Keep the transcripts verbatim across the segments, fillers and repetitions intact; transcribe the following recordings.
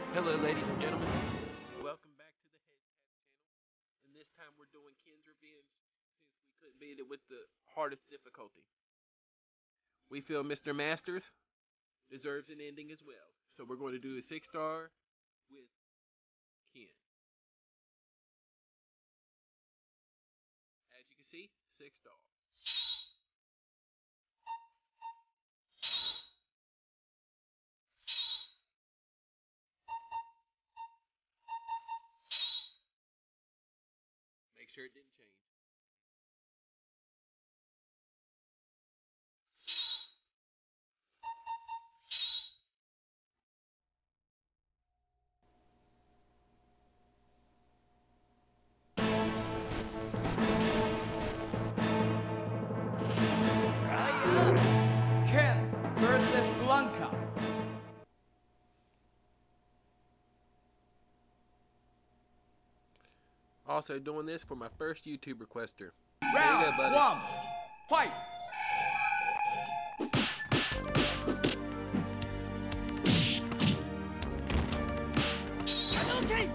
Hello, ladies and gentlemen. Welcome back to the Head Channel. And this time we're doing Ken's Revenge since we couldn't beat it with the hardest difficulty. We feel Mister Masters deserves an ending as well. So we're going to do a six star with Ken. As you can see, six star. Make sure it didn't change. Ken versus Blanca. Also doing this for my first YouTube requester. Round There you go, buddy. one, fight. Okay.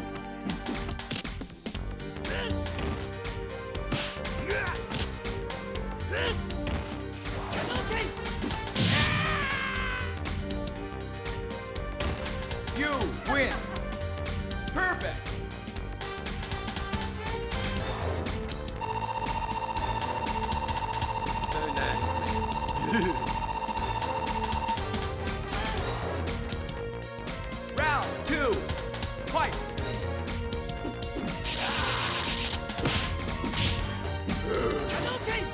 You win. Perfect. So nice, man. Round two, fight. Okay.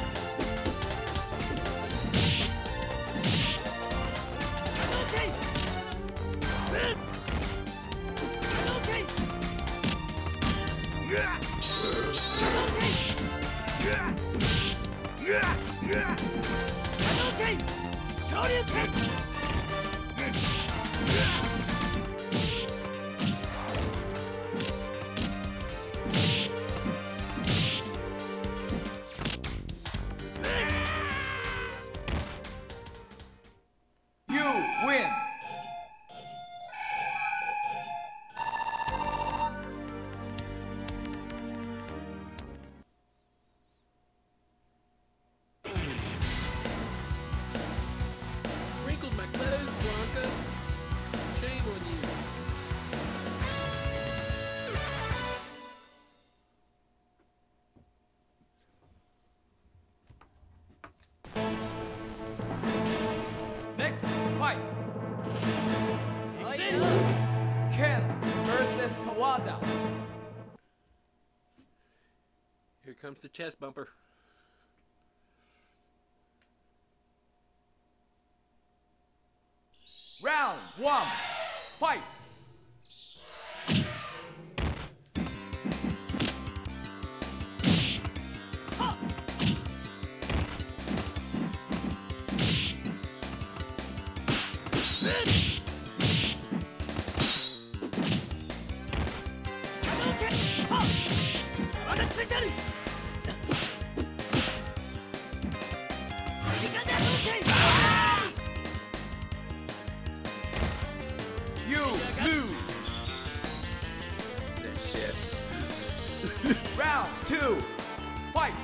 Okay. Okay. Okay. Okay. You win. Wrinkled my clothes, Blanca. Shame on you. Next fight. Ken versus Sawada. Here comes the chest bumper. Round one, fight. You lose. That shit. Round two, fight.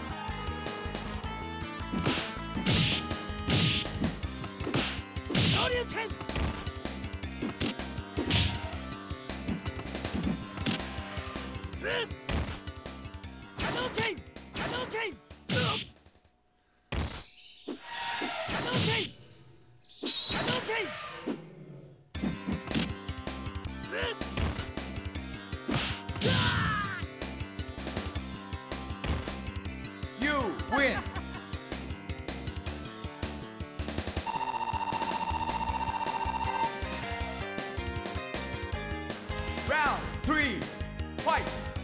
You win. Round three, fight.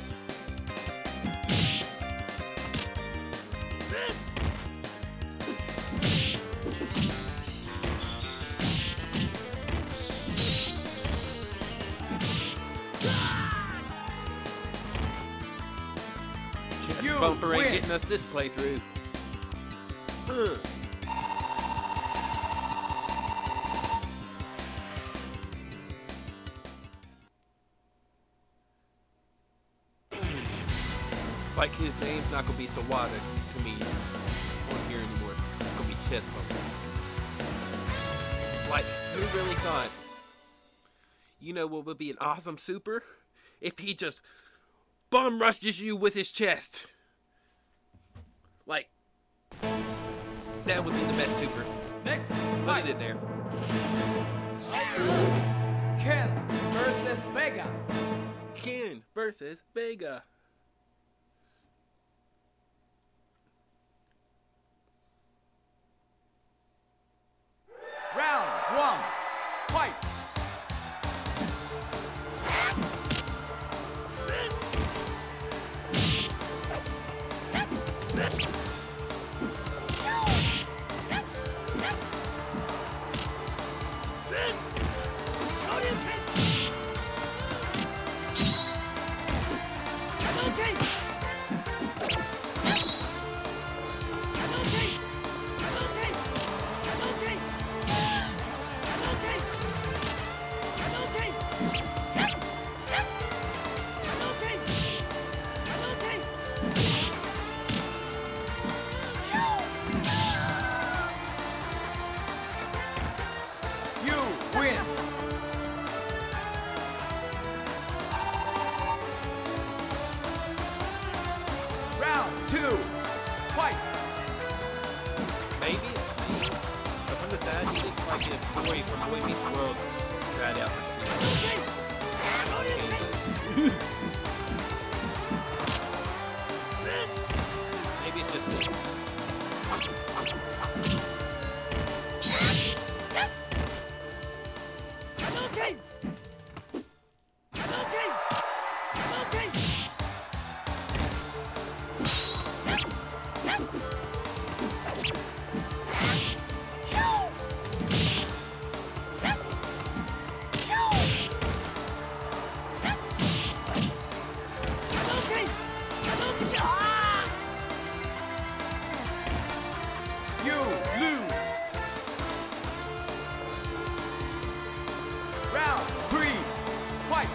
You Bumper ain't win. getting us this playthrough. Uh. Like his name's not gonna be Sawada comedian on here anymore. It's gonna be chest bumper. Like, who really thought? You know what would be an awesome super? If he just bum rushes you with his chest. Like, that would be the best super. Next Put fight. it in there. Ken versus Vega. Ken versus Vega. Round one. Fight. You win. Round two. Fight. Maybe it's me. But from the side, he looks like his boy from Boy Meets World tried out for Maybe it's just me. You lose. Round three. Fight.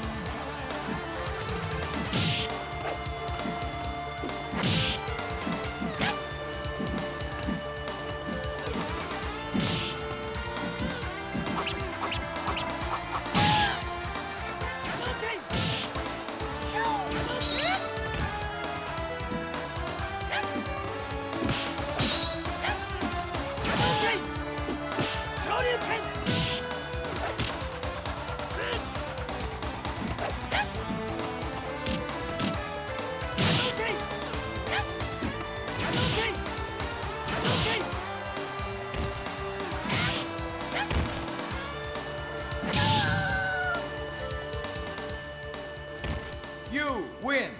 You win.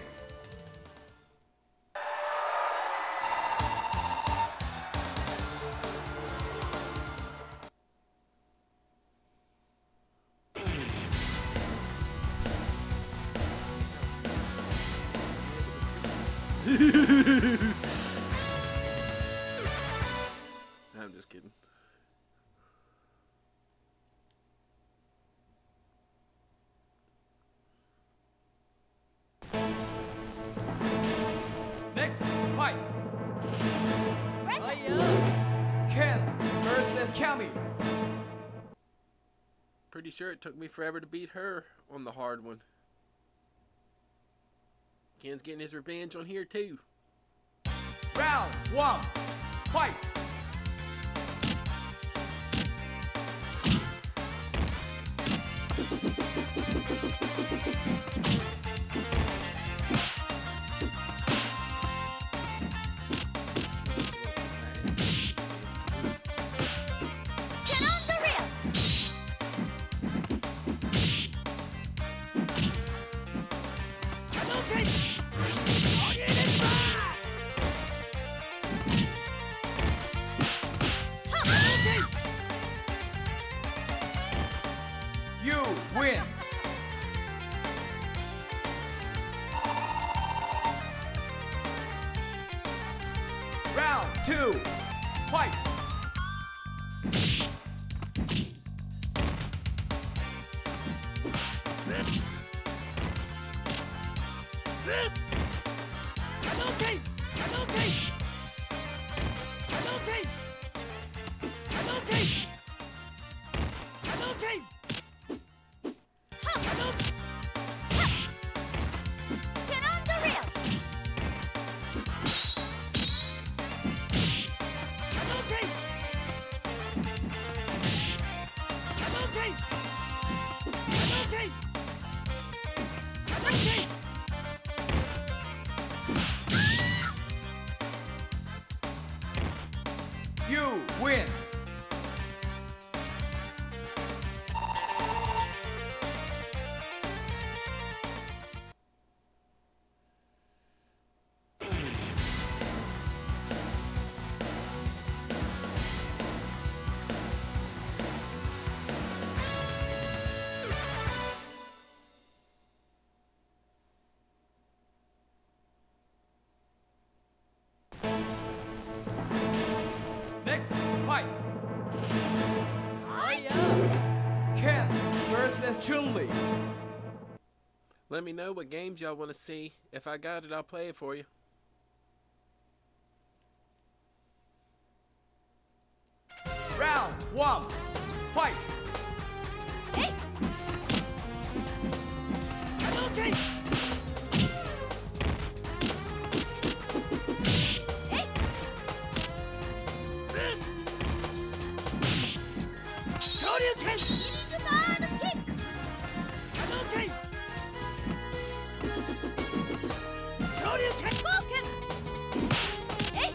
I'm just kidding. Next fight. Ken versus Kami. Pretty sure it took me forever to beat her on the hard one. Ken's getting his revenge on here too. Round one. Fight. Get on the rail! Okay! Chun-Li. Let me know what games y'all want to see. If I got it, I'll play it for you. Round one, fight! Hey! Okay! Hey! Shoryuken! Irizuma kick! Okay! Shoryuken! Spoken! Hey!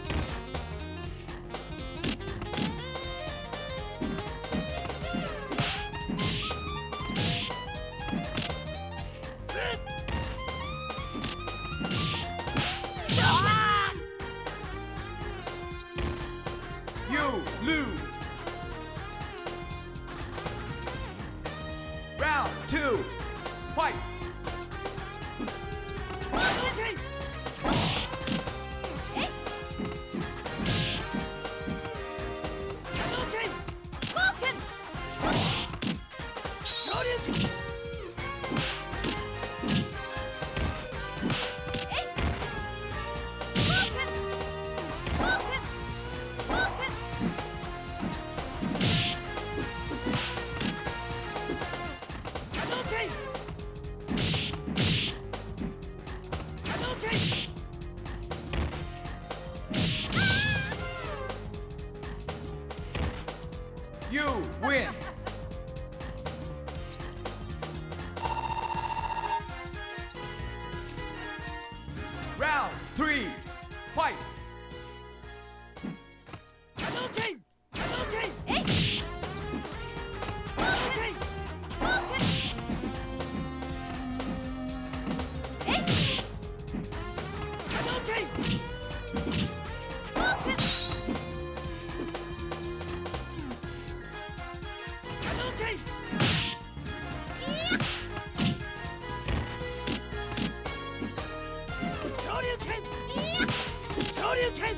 You lose. Round two, fight! Okay! Hey! Okay! Spoken! Shoryuken! Hey! Spoken! Spoken! Spoken! Okay! Okay! You win. Round three, fight! Okay! Okay! Hey! Okay! Spoken! Hey! Okay! Spoken! Okay! Shoryuken! Shoryuken!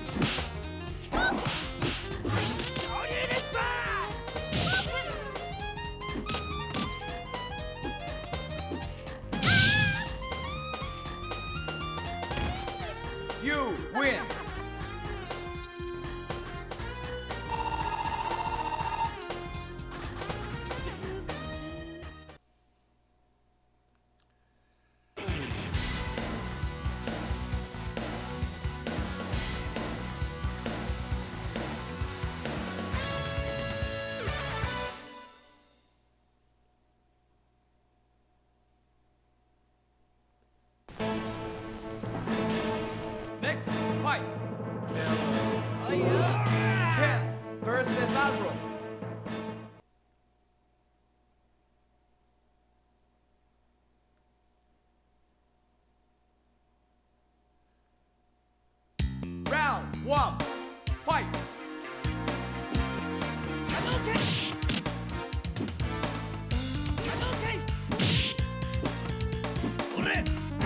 Shoryuken! You win. Next fight. Ken versus Admiral. Round one, fight! Okay! Okay! Okay!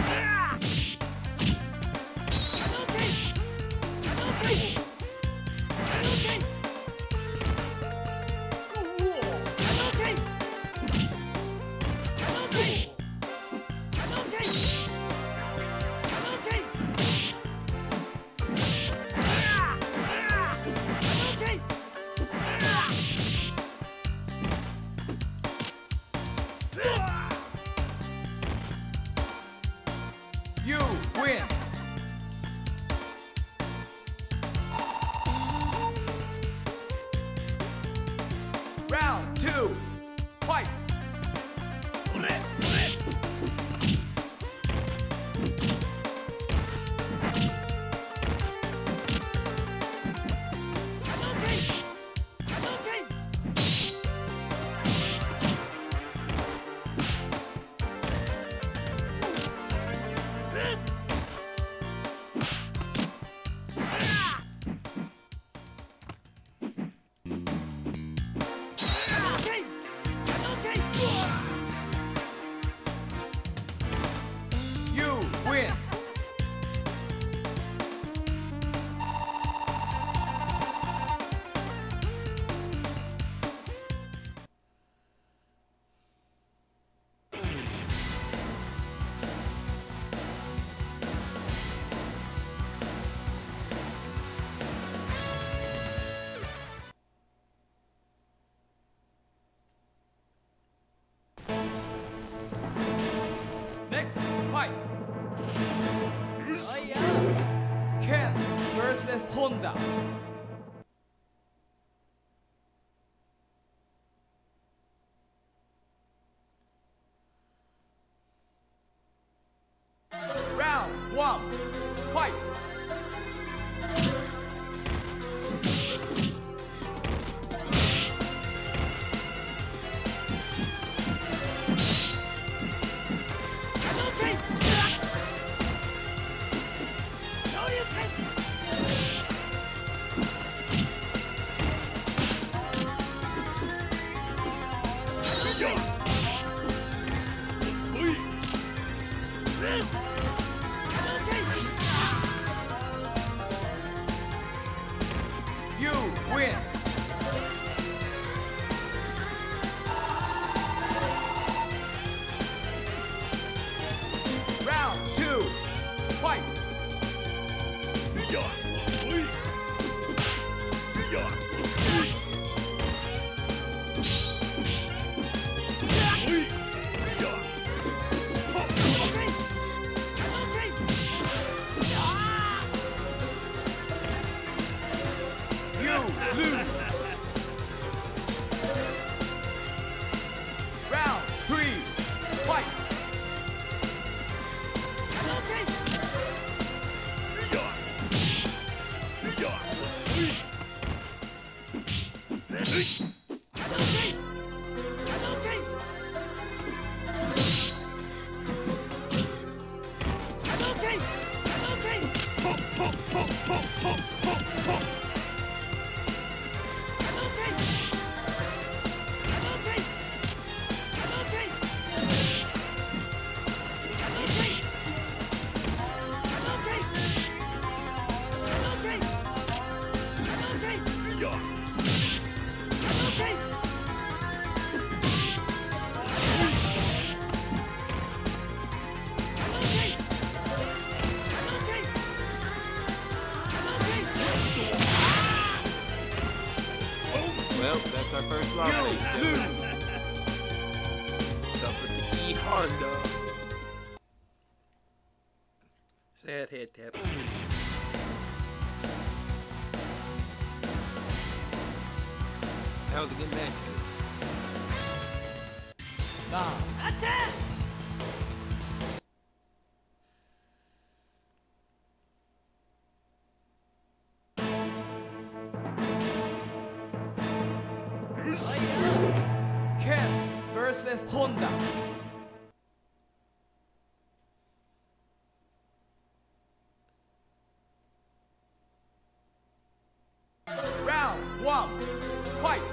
Okay! Okay! Okay! Okay! Okay! Okay! You win. Round two, fight! Honda. Round one, fight! Hadouken! Shoryuken! You win! Round two, fight! You lose! Round three, fight! Well, that's our first loss, You ladies and lose! gentlemen. Suffered the E Honda. Sad head tap. That was a good match. Now, Attack! Ken versus Honda. Round one, fight!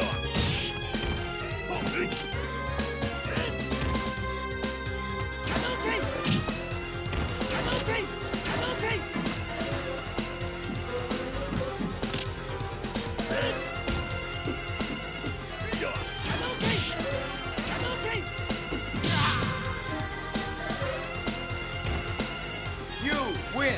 You win.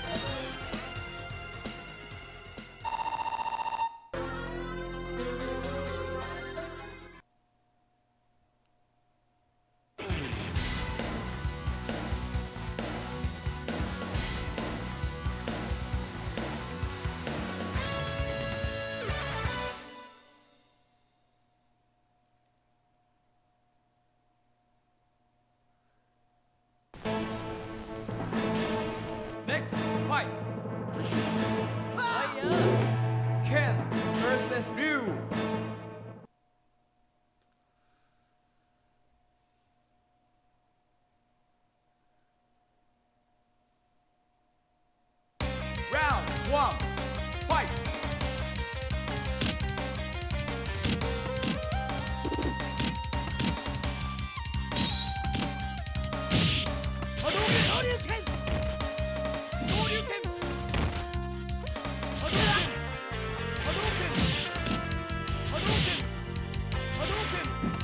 Next fight. Ken versus Ryu. Round one. Fight. Hadouken! Hadouken! Hadouken! Hadouken! Hadouken! Hadouken!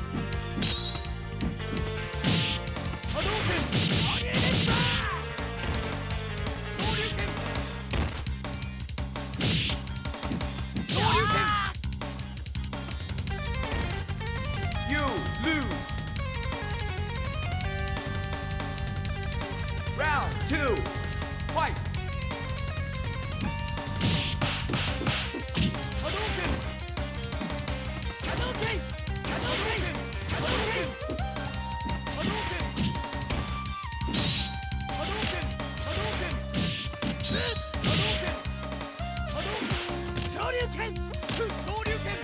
Hadouken! Ageta! Hadouken! Hadouken! You lose. Round two. Fight. Hadouken! Hadouken! Hadouken! Hadouken! Hadouken! Hadouken! Hadouken! Hadouken! Hadouken! Shoryuken! Shoryuken!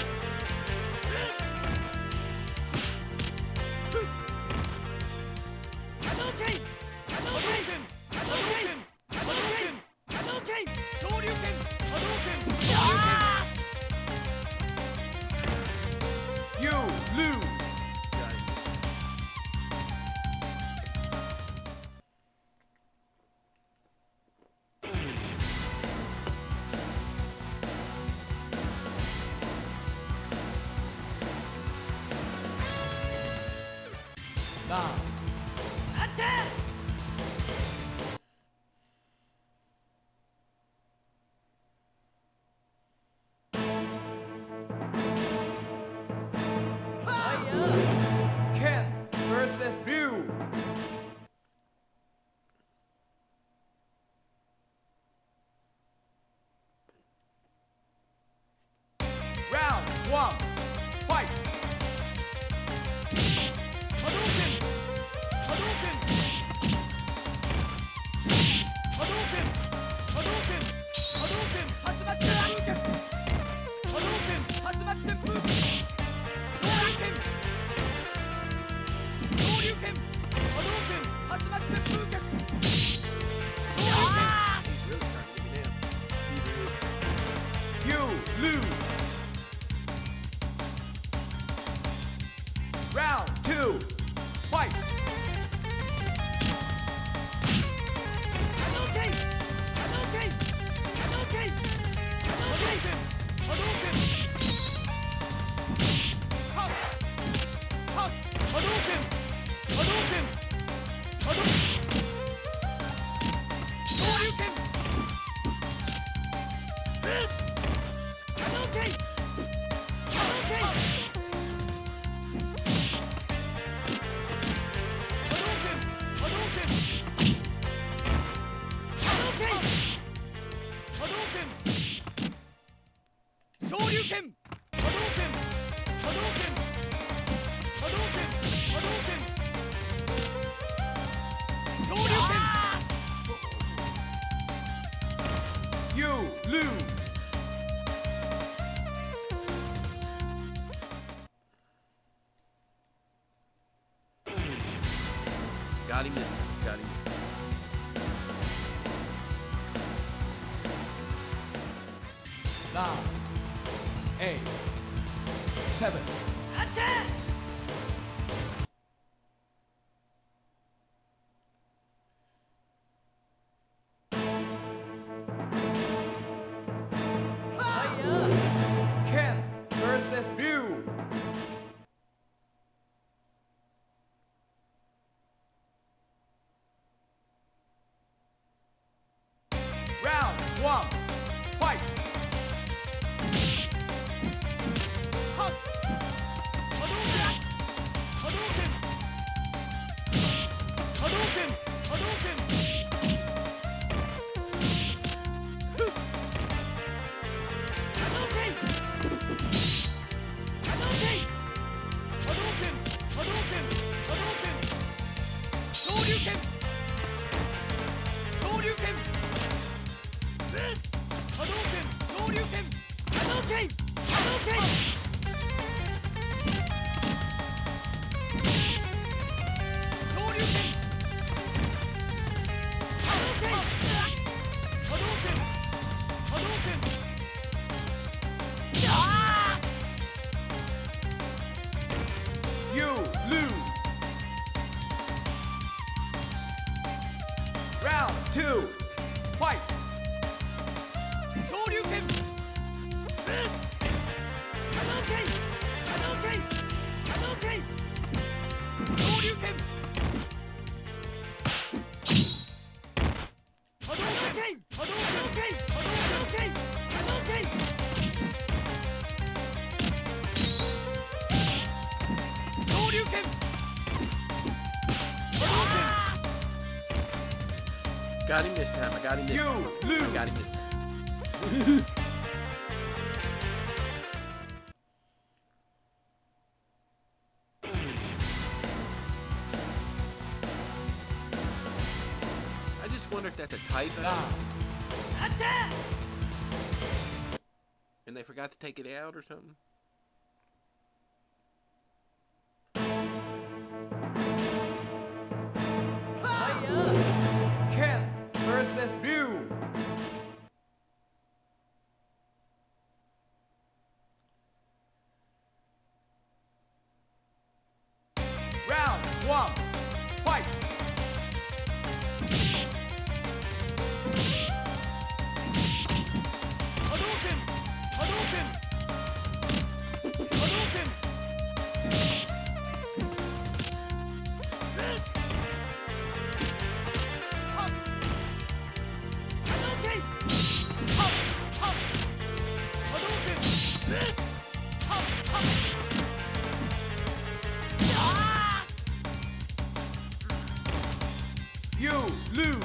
Hadouken! Hadouken! Hadouken! Hadouken! Hadouken! Shoryuken! Hadouken! Shoryuken! You lose. Now. Attack! Ken versus Ryu. Round one. Fight. Hadouken! Hadouken! Hadouken! Hadouken! Hadouken! Hatsumatsu Hadouken! Hadouken! Hatsumatsu Shoryuken! Shoryuken! Hadouken! Hatsumatsu Shoryuken! He's really starting to get me down. You lose. Round two. Fight. Hadouken! Hadouken! Hadouken! Hadouken! Hadouken! Hop! Hop! Hadouken! Hadouken! Hadouken! Shoryuken! Hadouken! Hadouken! Hadouken! Hadouken! Hadouken! Hadouken! Shoryuken! Hadouken! Hadouken! Hadouken! Hadouken! Shoryuken! You lose. Got him this time. Got him. Now. A. seven. Attack! Ken versus Mew. Round one. Fight. Hadouken! Hadouken! Hadouken! Hadouken! Hadouken! Hadouken! Hadouken! Shoryuken! Shoryuken! Hadouken! Shoryuken! Hadouken! Hadouken! Shoryuken! Hadouken! Hadouken! Ah! You lose. Round two. Fight. Shoryuken! Hadouken! Hadouken! Hadouken! Shoryuken! Hadouken! Hadouken! Hadouken! Hadouken! Shoryuken! Hadouken! Got him this time. I got him this You time. lose. I got him this time. I just wonder if that's a typo Nine. Attack! and they forgot to take it out or something. Ken versus Mew. Round one. Fight. Hadouken! Hadouken! Hadouken! Hop! Hadouken! Hop! Hop! Hadouken! Hop! Hop! Ah! You lose.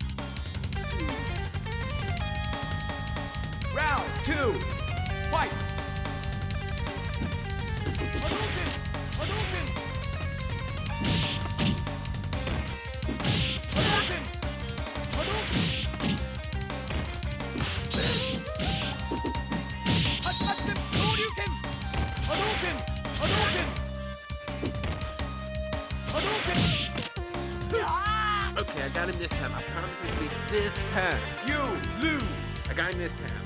Round two. Fight. Hadouken! Hadouken! Hadouken! Hadouken! Hadouken! Shoryuken! Hadouken! Hadouken! Hadouken! Ah! Okay, I got him this time. I promise it's me this time. You lose. I got him this time.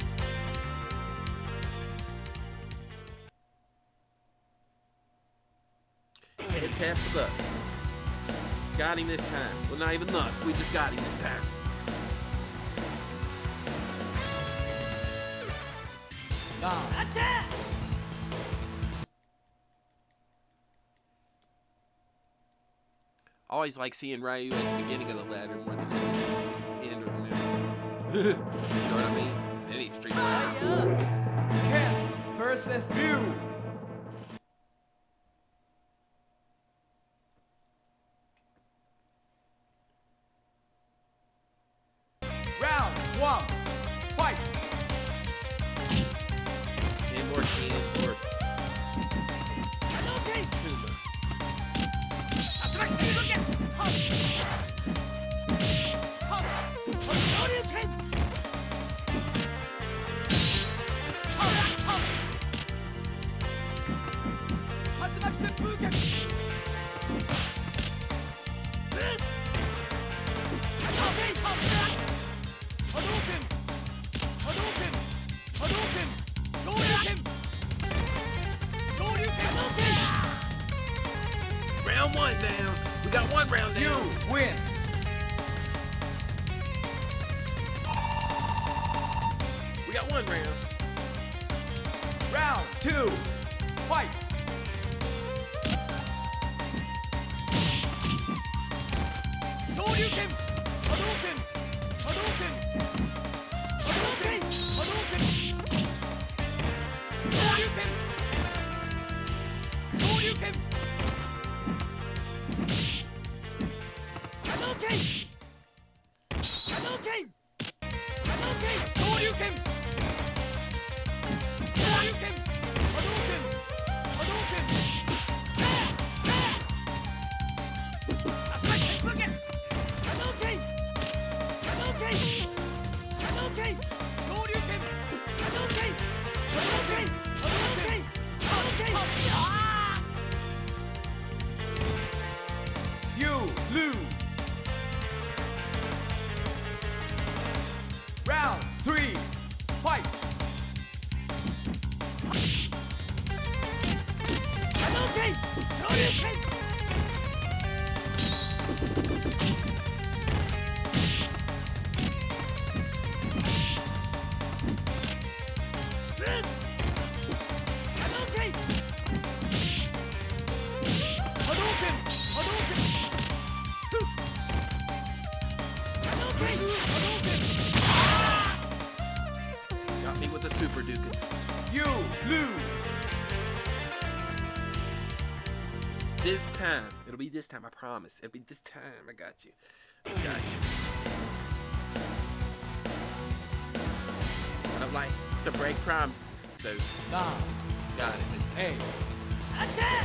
Head tap the butt. Got him this time. Well, not even luck. We just got him this time. Nine. Attack! I always like seeing Ryu at the beginning of the ladder more than at the end or the middle. You know what I mean? Any Street Fighter. Ken versus Mew. Round one. Fight. And more Ken or Hadouken! Kuma. Attract Hadouken! Hop! Hop! Hadouken! Hop! Hop! Attract Hadouken! Hadouken! Hadouken! Hadouken! Hadouken! Shoryuken! Shoryuken! round one down. We got one round You down. win. We got one round. Round two. Fight. Shoryuken! Hadouken! Hadouken! Hadouken! Hadouken! Shoryuken! Shoryuken! Hadouken! Hadouken! Hadouken! Shoryuken! Shoryuken! Hadouken! Hadouken! Attack! Hadouken! Hadouken! Hadouken! Hadouken! Shoryuken! Hadouken! Hadouken! Hadouken! Hadouken! Ah! You lose. Round three. Fight. Hadouken! Shoryuken! Hadouken! Hadouken! Hadouken! Hadouken! Hadouken! Got me with the super duke. You lose. This time. It'll be this time, I promise. It'll be this time. I got you. I got you. I don't like to break promises, so Nine. got it. Eight. Attack!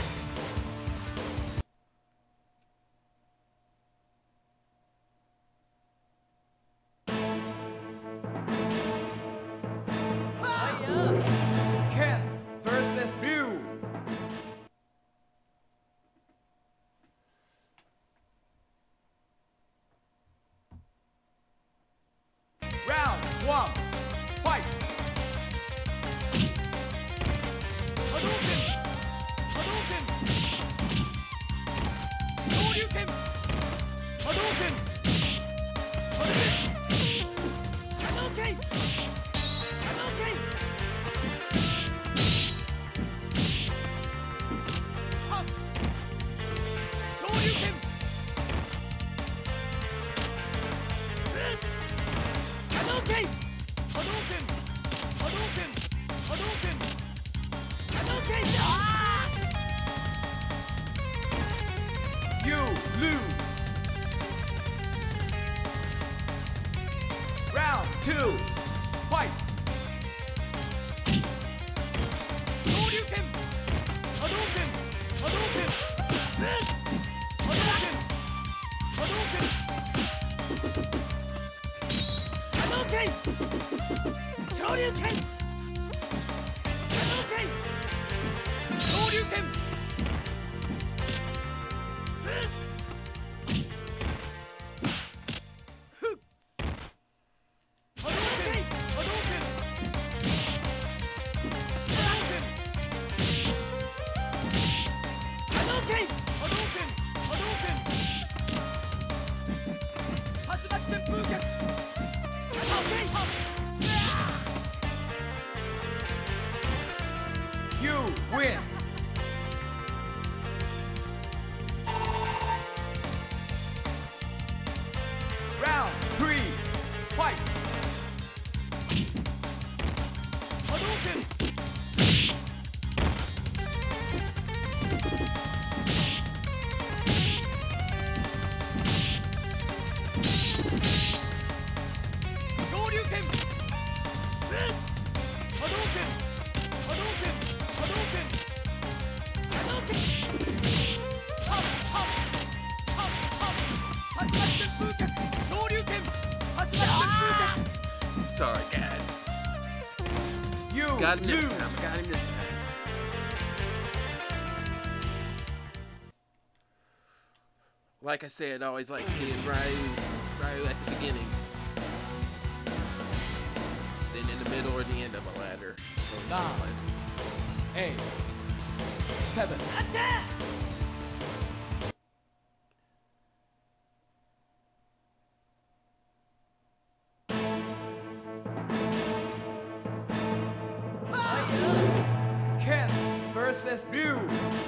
Ken versus Mew. Round one. Fight. Hadouken! Hadouken! Shoryuken! Hadouken! Hadouken! Hadouken! Hadouken! Up! Shoryuken! Hadouken! Hadouken! Hadouken! Hadouken! Hadouken! Ah! You lose. Round two. Fight. Shoryuken! Hadouken! Hadouken! Hadouken! Hadouken! Hadouken! Shoryuken! Hadouken! Shoryuken! Hadouken! Hadouken! Hadouken! Hadouken! Hadouken! Hadouken! Hatsumaku Senpuken! Hadouken! You win. Round three. Fight. Hadouken! Shoryuken! Hadouken! Hadouken! Hadouken! Hadouken! Hop! Hop! Hop! Hop! Hatsumaku Senpuken! Shoryuken! Hatsumaku Senpuken! Sorry, guys. You Got him this lose. time. I got him this time. Like I said, I always like seeing Ryu, Ryu at the beginning, then in the middle or the end of a ladder. Nine. Eight. Seven. Attack! versus blue.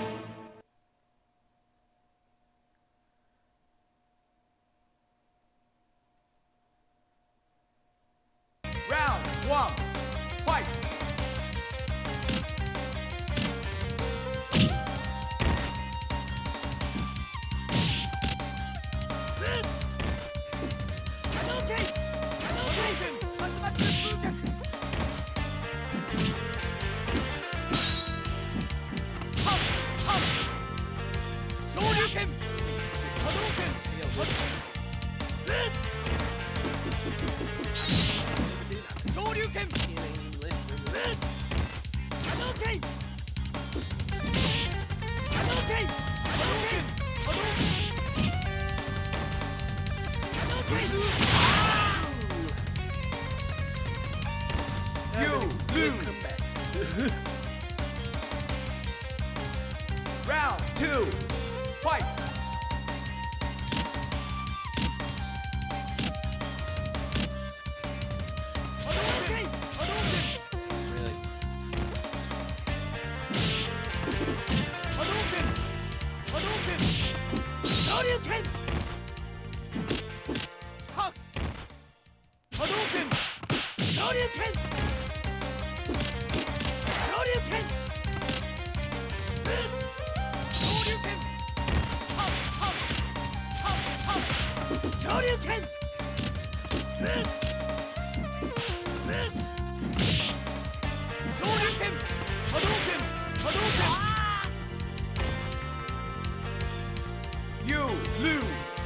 Round one, fight! You lose. Round two, fight! You lose.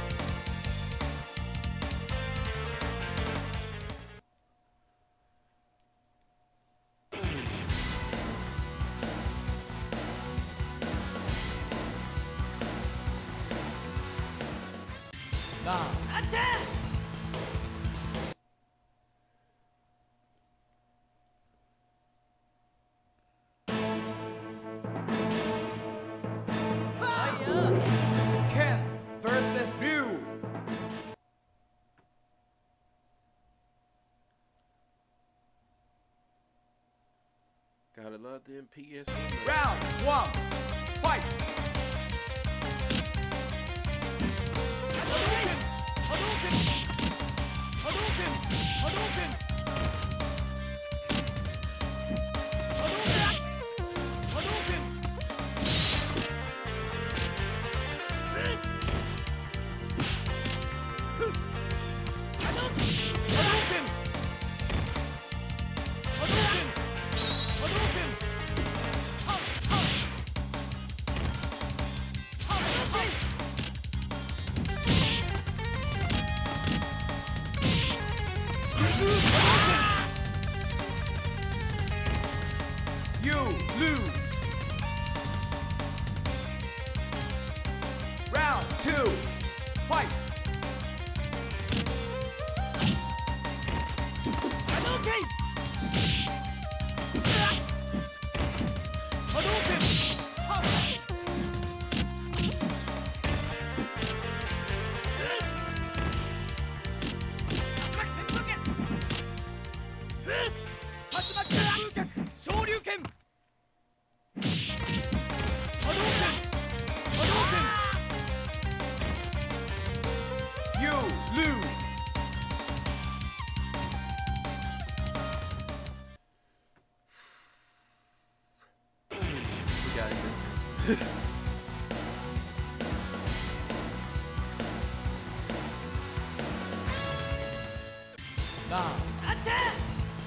Now, attack! Ken versus Blue. Gotta love them P S one. Round one, fight! You lose. Round two, fight! You lose. We got it. Now, attack!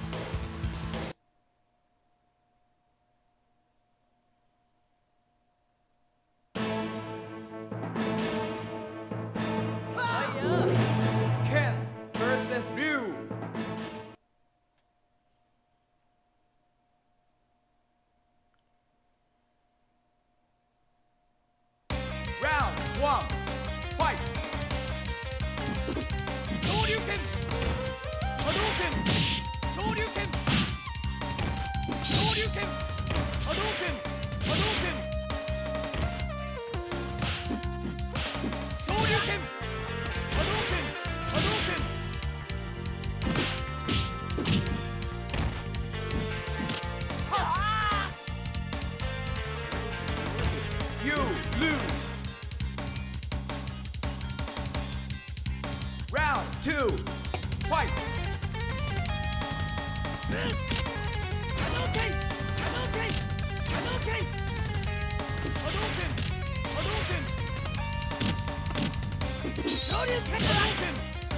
Ken versus Blue. Round one, fight! You lose. Round two. Fight. Hadouken! Hadouken! Hadouken! Hadouken! Hadouken! Shoryuken! Hadouken!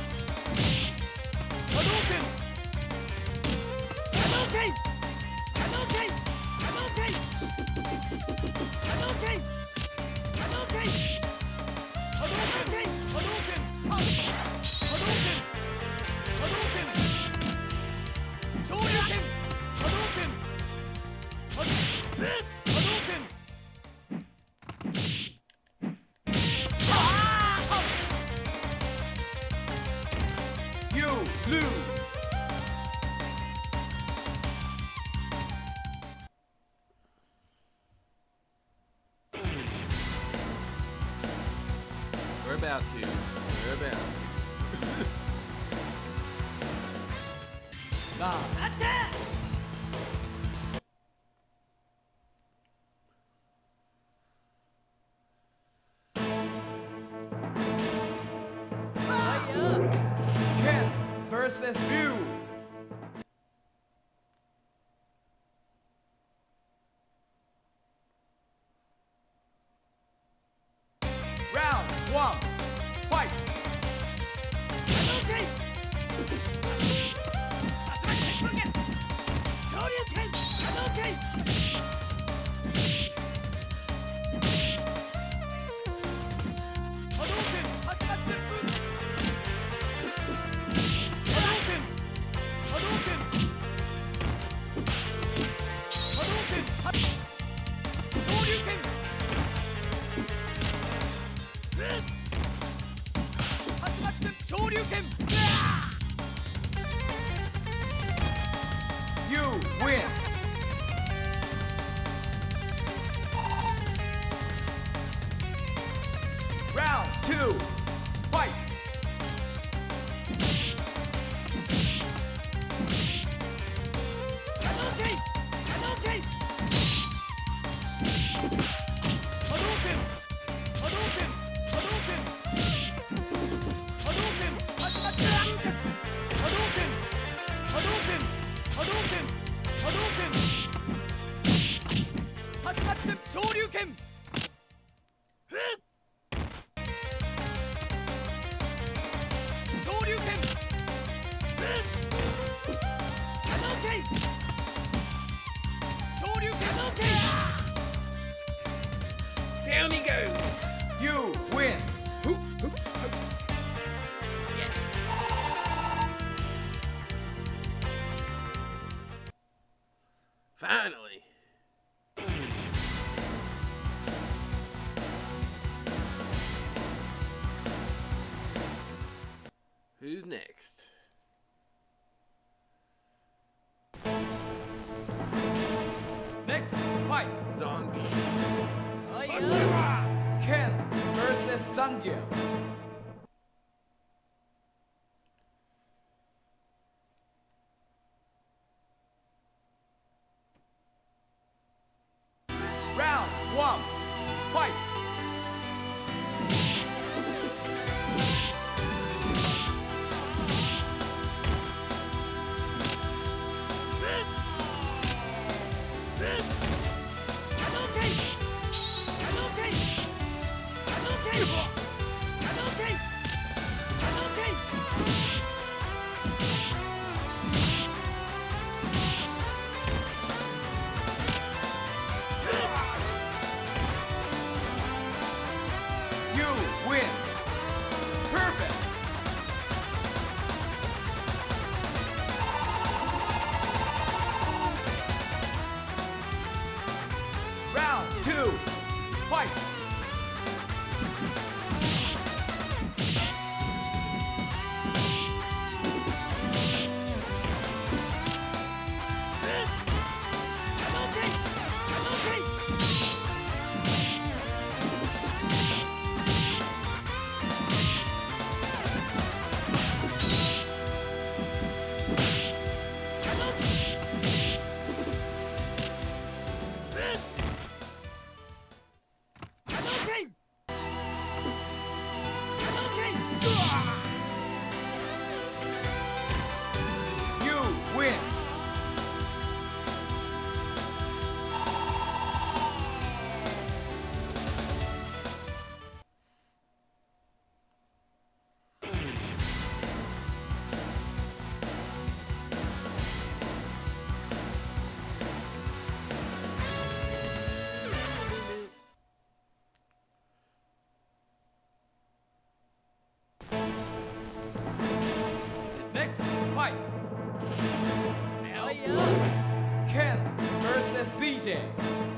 Hadouken! Hadouken! Hadouken! Hadouken! Hadouken! Hadouken! Hadouken! Hadouken! Hadouken! Hadouken! Shoryuken! Hadouken! Hadouken! Hadouken! You lose. We're about to. We're about. Nine. Attack! Ken versus Ryu. Round one. Fight. Hadouken! Hadouken! Shoryuken! Hadouken! Hadouken! Hadouken! Hadouken! Hadouken! Hadouken! Shoryuken! Hadouken! Shoryuken! You win. Round two. Fight. Hadouken! Hadouken! Hadouken! Hadouken! Hadouken! Hadouken! Hadouken! Hadouken! Hadouken! Hadouken! Hadouken! Hadouken! Shoryuken! Shoryuken! Hadouken! Shoryuken! Hadouken! Down he goes. You win. Yes. Finally. Who's next? Next fight. Zombie. Ken versus Zangief. Round one. Fight. Hadouken! Hadouken! Hadouken! Hadouken! Hadouken! You win. Perfect. Round two. Fight. Hadouken! Hadouken! Finishing.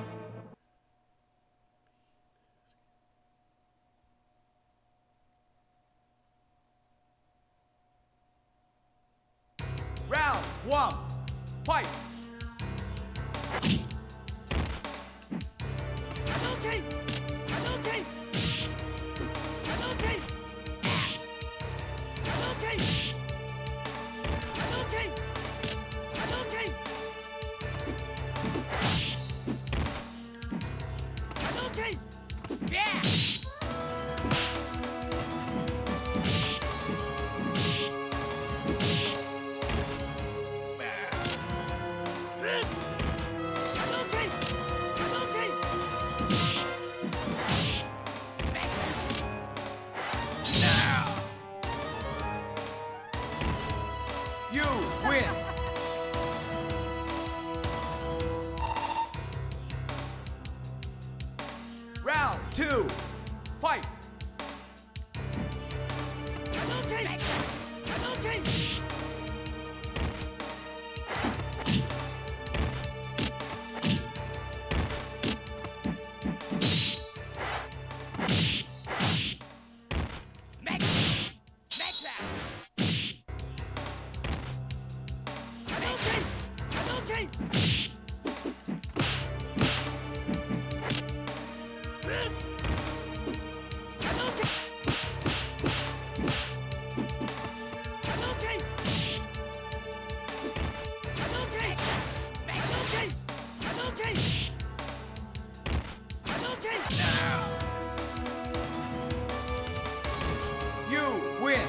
Round one. Fight. Okay. Okay. Okay. Okay. Okay. Okay. Okay. Yeah. Okay. Okay. Now. You win. Round two. Fight. Okay. Okay. Make make that. Okay. Okay. Okay. Okay. Okay. Okay. Okay. Now. You win.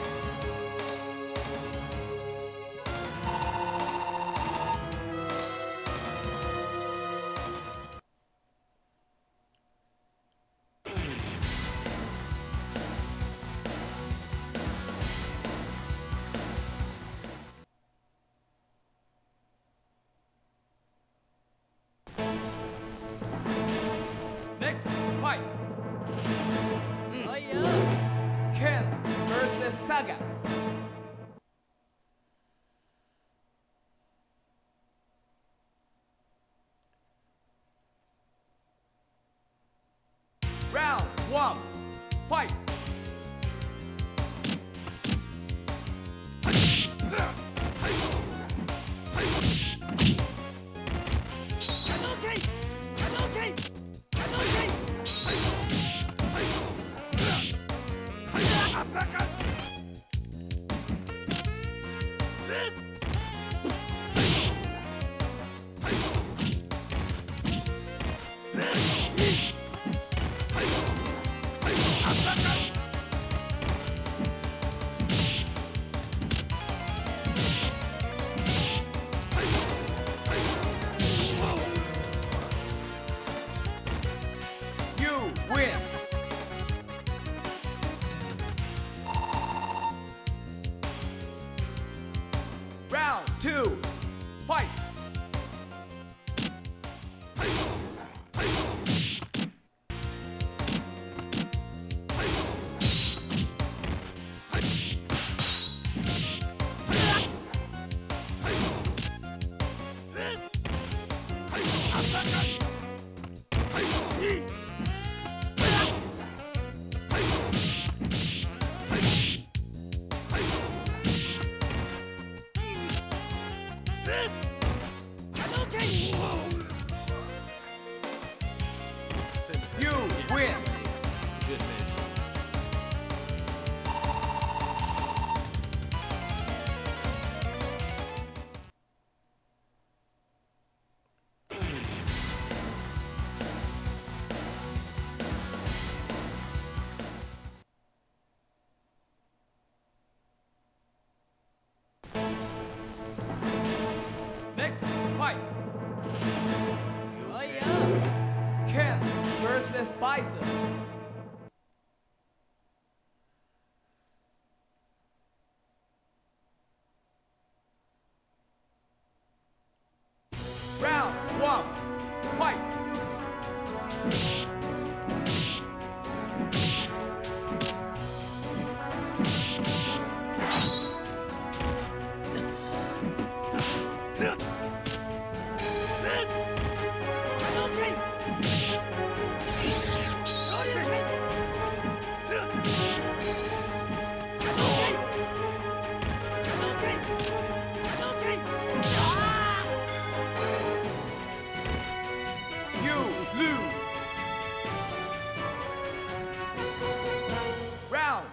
Next fight. Oh yeah. Ken versus Saga. Round one. Fight. Okay. Okay. Okay. You win. Round two. Fight. Okay. You win. Good match. Next fight. Oh yeah. Ken versus Bison. Round one. Fight.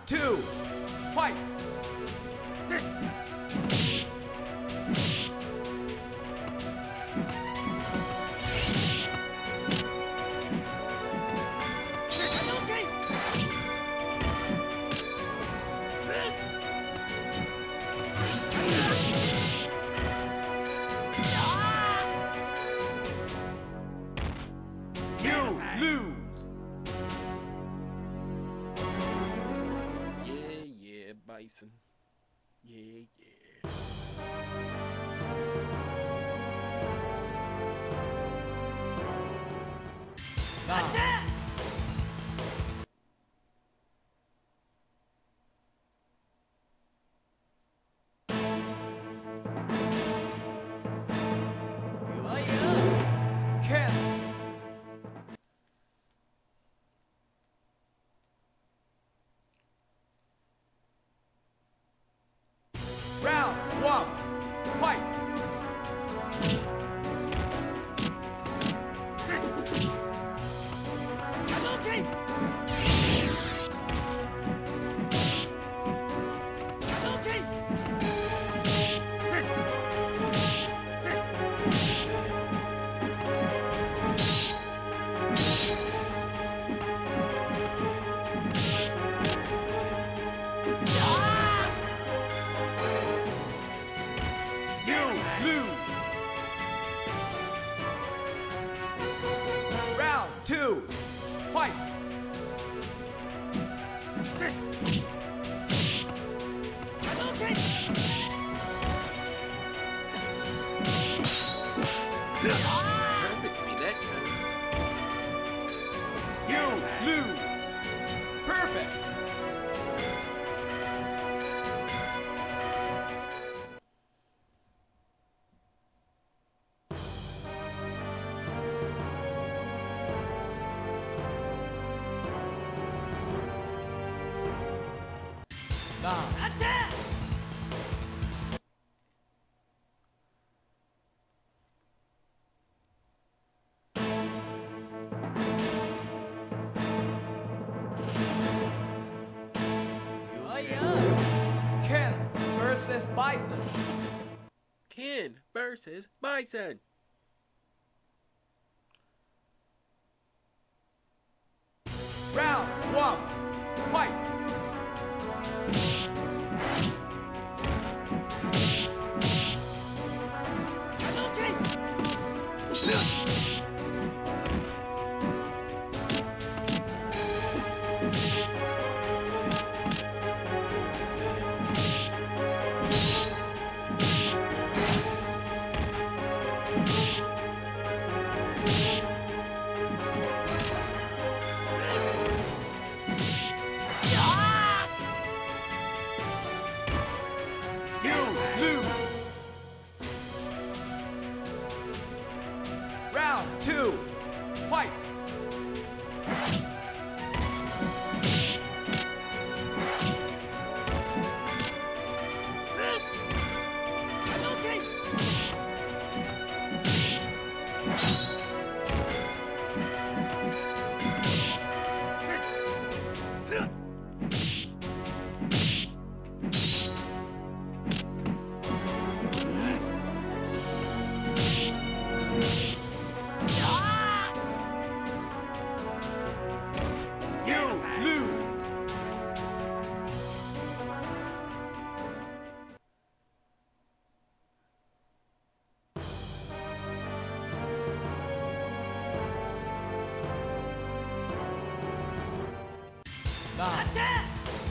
two, fight! You lose! Yeah, yeah, Bison. Yeah, yeah. Nine. Ken. Round one, fight! You lose! Round two, fight! Perfect me that time. You lose! Perfect! Nine. Ken versus Bison. Ken versus Bison. Round one, fight! You lose! Round two, fight! You lose! Nine.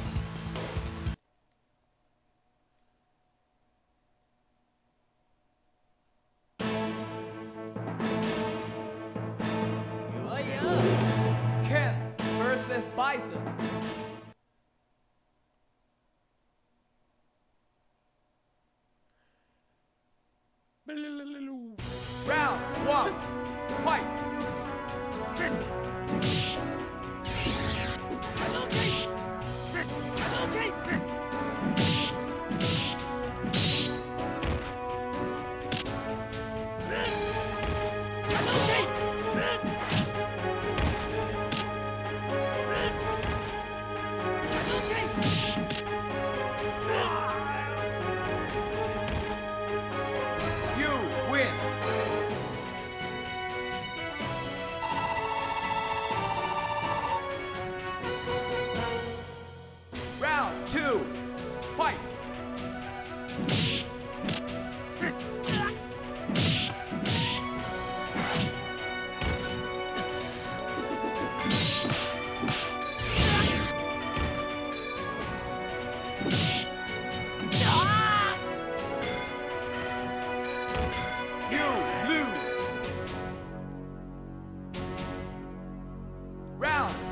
Ken versus Bison. Round one, fight!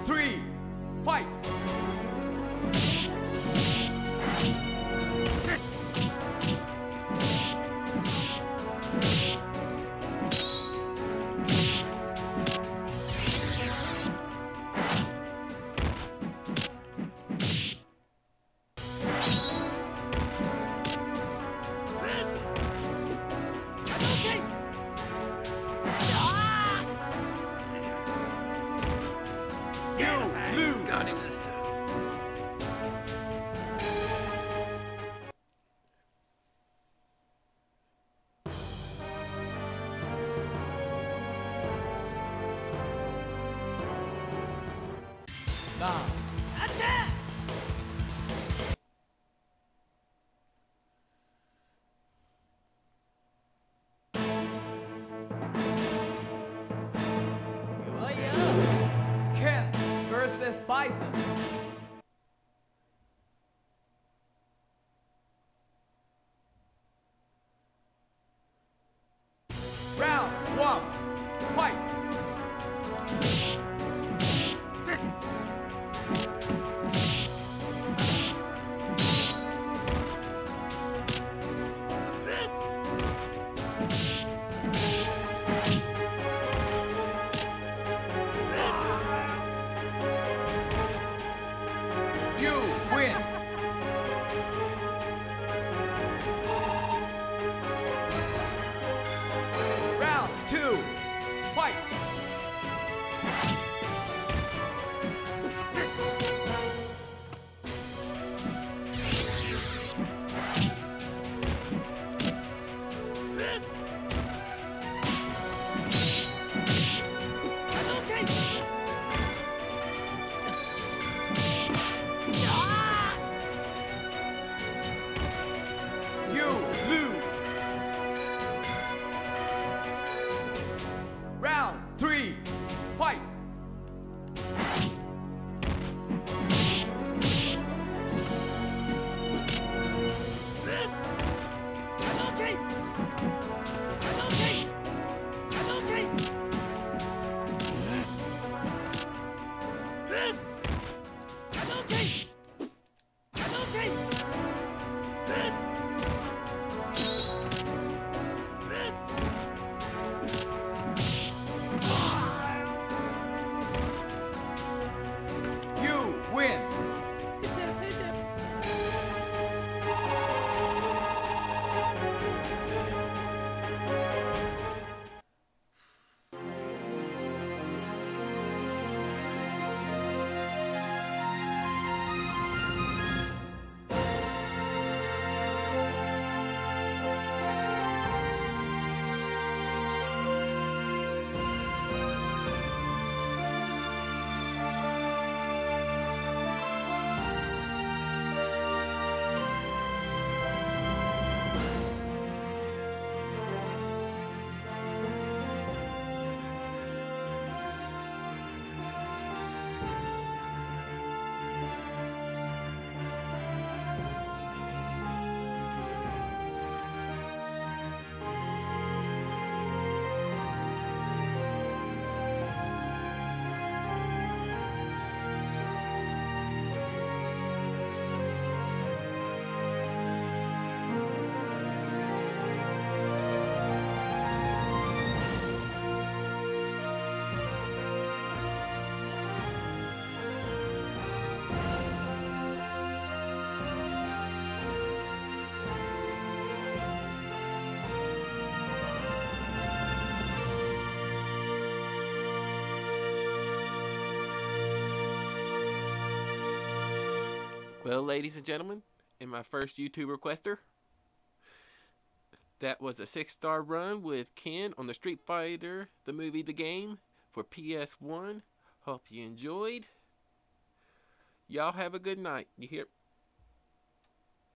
three, fight! Got him this time. Now, Attack! Ken versus Bison. Round one, fight! You win! Round two, fight! You lose! Round three, fight! You win! Well, ladies and gentlemen, in my first YouTube requester, that was a six-star run with Ken on the Street Fighter, the movie, the game, for P S one. Hope you enjoyed. Y'all have a good night. You hear?